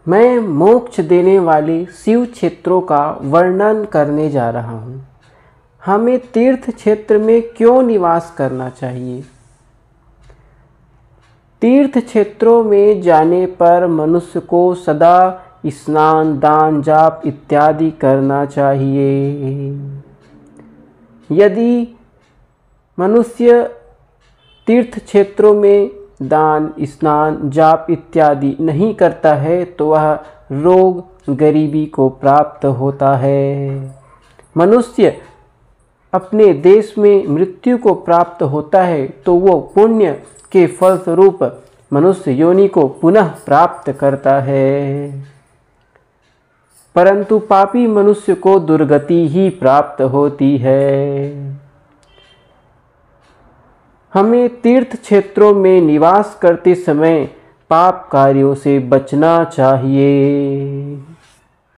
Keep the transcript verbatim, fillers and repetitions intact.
मैं मोक्ष देने वाले शिव क्षेत्रों का वर्णन करने जा रहा हूँ। हमें तीर्थ क्षेत्र में क्यों निवास करना चाहिए? तीर्थ क्षेत्रों में जाने पर मनुष्य को सदा स्नान, दान, जाप इत्यादि करना चाहिए। यदि मनुष्य तीर्थ क्षेत्रों में दान, स्नान, जाप इत्यादि नहीं करता है तो वह रोग, गरीबी को प्राप्त होता है। मनुष्य अपने देश में मृत्यु को प्राप्त होता है तो वो पुण्य के फलस्वरूप मनुष्य योनि को पुनः प्राप्त करता है, परंतु पापी मनुष्य को दुर्गति ही प्राप्त होती है। हमें तीर्थ क्षेत्रों में निवास करते समय पाप कार्यों से बचना चाहिए।